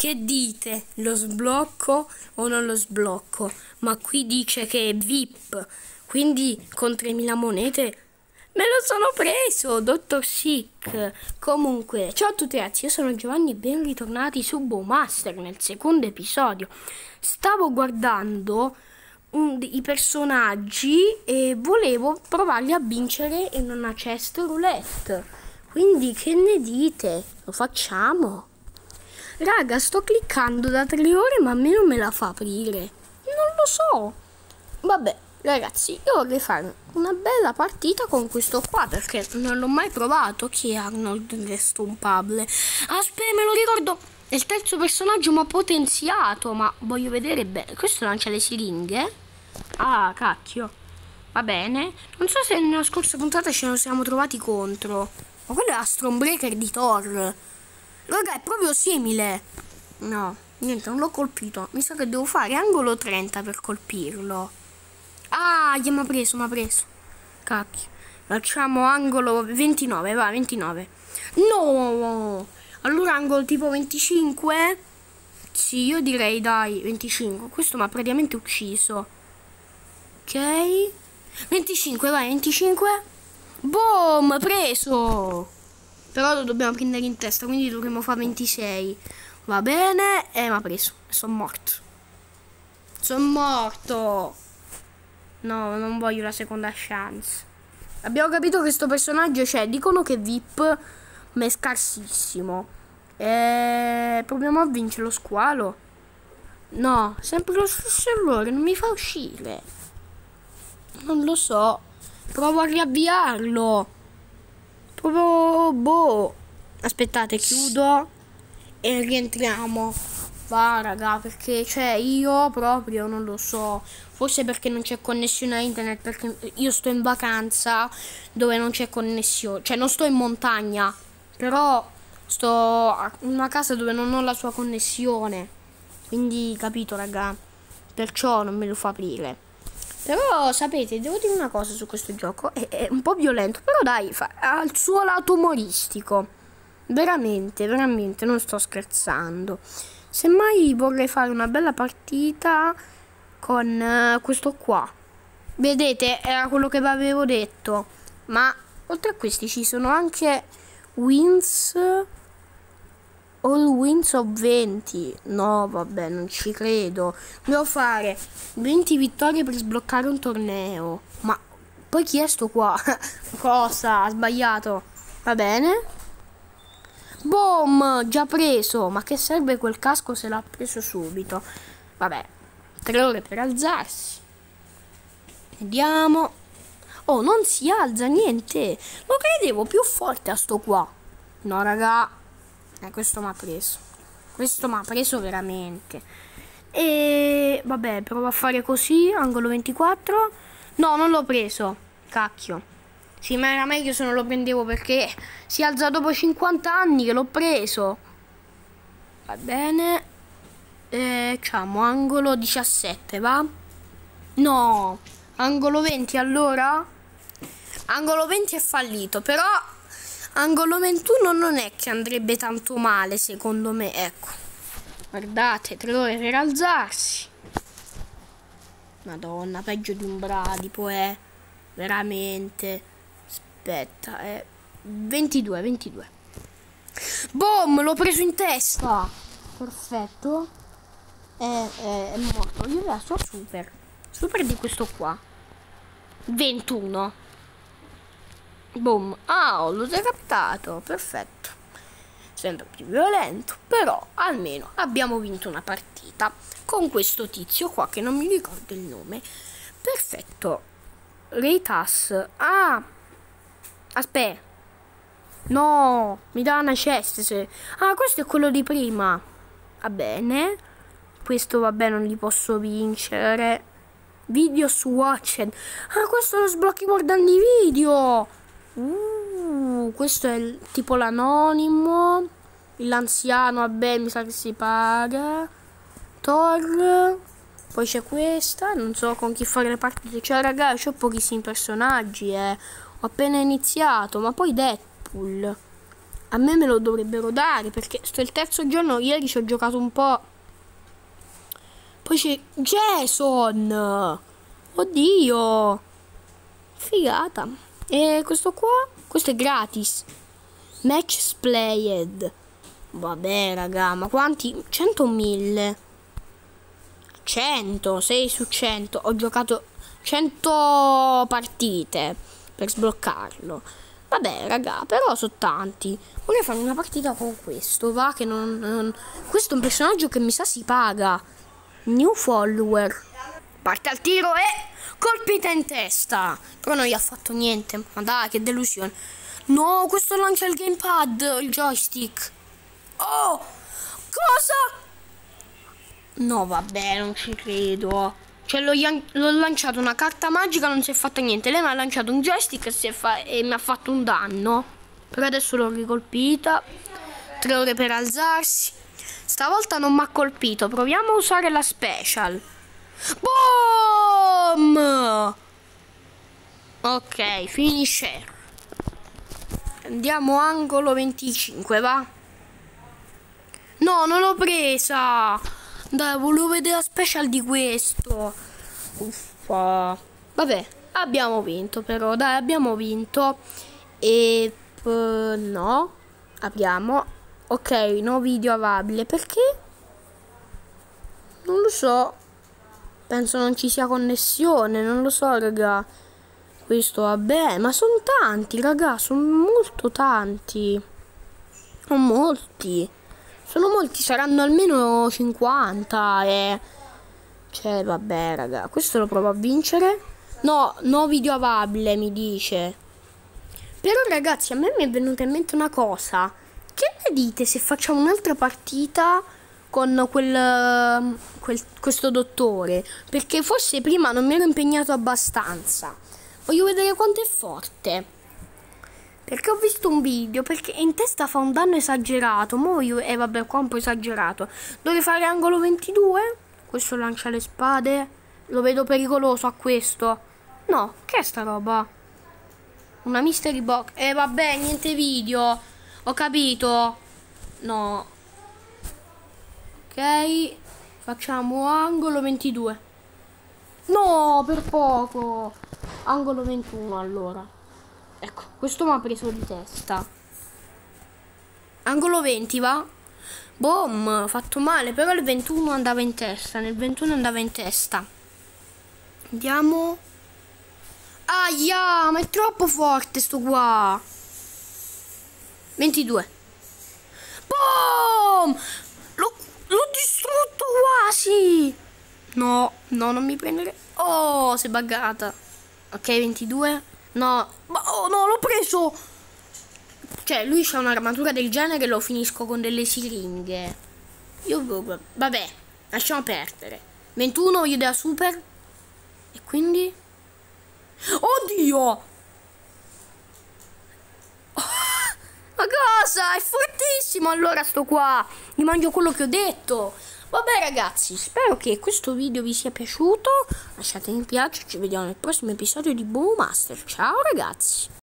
Che dite? Lo sblocco o non lo sblocco? Ma qui dice che è VIP, quindi con 3000 monete me lo sono preso, Dottor Sick. Comunque, ciao a tutti ragazzi, io sono Giovanni e ben ritornati su Bowmaster nel secondo episodio. Stavo guardando i personaggi e volevo provarli a vincere in una chest roulette. Quindi che ne dite? Lo facciamo? Raga, sto cliccando da 3 ore ma a me non me la fa aprire. Non lo so. Vabbè, ragazzi, io vorrei fare una bella partita con questo qua perché non l'ho mai provato. Chi è Arnold Restompable? Aspetta, me lo ricordo. È il terzo personaggio ma potenziato. Ma voglio vedere bene. Questo lancia le siringhe? Ah, cacchio. Va bene. Non so se nella scorsa puntata ce ne siamo trovati contro. Ma quello è Astrombreaker di Thor. Raga, è proprio simile. No, niente, non l'ho colpito. Mi sa che devo fare angolo 30 per colpirlo. Ah, mi ha preso. Cacchio. Facciamo angolo 29, va, 29. No! Allora angolo tipo 25? Sì, io direi dai, 25. Questo mi ha praticamente ucciso. Ok. 25, vai, 25. Boom, preso! Però lo dobbiamo prendere in testa, quindi dovremo fare 26. Va bene, mi ha preso. Sono morto. Sono morto. No, non voglio la seconda chance. Abbiamo capito che questo personaggio c'è. Dicono che VIP, ma è scarsissimo. Proviamo a vincere lo squalo. No, sempre lo stesso errore, non mi fa uscire. Non lo so. Provo a riavviarlo. Proprio boh. Aspettate, chiudo e rientriamo. Va raga, perché cioè io proprio non lo so. Forse perché non c'è connessione a internet, perché io sto in vacanza dove non c'è connessione. Cioè non sto in montagna, però sto in una casa dove non ho la sua connessione. Quindi capito raga, perciò non me lo fa aprire. Però sapete, devo dire una cosa su questo gioco, è un po' violento, però dai, ha il suo lato umoristico. Veramente, non sto scherzando. Semmai vorrei fare una bella partita con questo qua. Vedete, era quello che vi avevo detto. Ma oltre a questi ci sono anche wins. All wins of 20. No, vabbè, non ci credo. Devo fare 20 vittorie per sbloccare un torneo. Ma poi chi è sto qua? Cosa? Ha sbagliato. Va bene. Boom! Già preso. Ma che serve quel casco se l'ha preso subito? Vabbè. 3 ore per alzarsi. Vediamo. Oh, non si alza niente. Lo credevo più forte a sto qua. No, raga. Questo mi ha preso. Questo mi ha preso veramente. E vabbè, provo a fare così. Angolo 24. No, non l'ho preso. Cacchio. Sì, ma era meglio se non lo prendevo perché si alza dopo 50 anni che l'ho preso. Va bene. Facciamo angolo 17, va? No. Angolo 20 allora? Angolo 20 è fallito, però angolo 21 non è che andrebbe tanto male secondo me, ecco. Guardate, 3 ore per alzarsi. Madonna, peggio di un bradipo, veramente. Aspetta, 22. Boom, l'ho preso in testa. Perfetto. È morto. Io adesso super di questo qua. 21. Boom. Ah, l'ho decapitato. Perfetto. Sempre più violento. Però almeno abbiamo vinto una partita con questo tizio qua che non mi ricordo il nome. Perfetto. Reitas. Ah. Aspetta. No. Mi dà una chest. Ah, questo è quello di prima. Va bene. Questo vabbè non li posso vincere. Video swatched. Ah, questo lo sblocchi guardando i video. Questo è tipo l'anonimo. L'anziano, vabbè, mi sa che si paga. Thor. Poi c'è questa. Non so con chi fare le partite. Cioè, ragazzi, ho pochissimi personaggi, Ho appena iniziato. Ma poi Deadpool. A me lo dovrebbero dare perché sto il terzo giorno, ieri ci ho giocato un po'. Poi c'è Jason. Oddio. Figata. E questo qua? Questo è gratis. Match played. Vabbè raga, ma quanti? 100 o 1000? 100, 6 su 100. Ho giocato 100 partite per sbloccarlo. Vabbè raga, però sono tanti. Vorrei fare una partita con questo, va? Che questo è un personaggio che mi sa si paga. New follower. Parte al tiro e colpita in testa. Però non gli ha fatto niente. Ma dai, che delusione. No, questo lancia il gamepad, il joystick. Oh, cosa? No, vabbè, non ci credo. Cioè, l'ho lanciato una carta magica, non si è fatto niente. Lei mi ha lanciato un joystick e mi ha fatto un danno. Però adesso l'ho ricolpita. 3 ore per alzarsi. Stavolta non mi ha colpito. Proviamo a usare la special. Boom! Ok, finisher. Andiamo angolo 25, va? No, non l'ho presa. Dai, volevo vedere la special di questo. Uffa. Vabbè, abbiamo vinto però, dai, abbiamo vinto. E no, apriamo. Ok, no video avabile. Perché? Non lo so. Penso non ci sia connessione, non lo so, raga. Questo vabbè, ma sono tanti, raga, sono molto tanti. Sono molti. Sono molti, saranno almeno 50 e... Cioè, vabbè, raga, questo lo provo a vincere. No, no video avabile, mi dice. Però, ragazzi, a me mi è venuta in mente una cosa. Che ne dite se facciamo un'altra partita con questo dottore? Perché forse prima non mi ero impegnato abbastanza. Voglio vedere quanto è forte. Perché ho visto un video, perché in testa fa un danno esagerato. Vabbè, qua un po' esagerato. Dovrei fare angolo 22. Questo lancia le spade. Lo vedo pericoloso a questo. No, che è sta roba? Una mystery box. Vabbè, niente video. Ho capito. No. Ok. Facciamo angolo 22. No, per poco. Angolo 21 allora. Ecco, questo mi ha preso di testa. Angolo 20 va? Boom, fatto male. Però il 21 andava in testa. Nel 21 andava in testa. Andiamo. Aia, ma è troppo forte sto qua. 22. Boom! L'ho distrutto quasi. No, no, non mi prendere. Oh, si è buggata. Ok, 22. No, oh no, l'ho preso. Cioè, lui c'ha un'armatura del genere e lo finisco con delle siringhe. Vabbè, lasciamo perdere. 21 voglio della super. E quindi? Oddio! Ma cosa? È fortissimo allora sto qua. Gli mangio quello che ho detto. Vabbè ragazzi, spero che questo video vi sia piaciuto. Lasciate mi piace, ci vediamo nel prossimo episodio di Boom Master. Ciao ragazzi.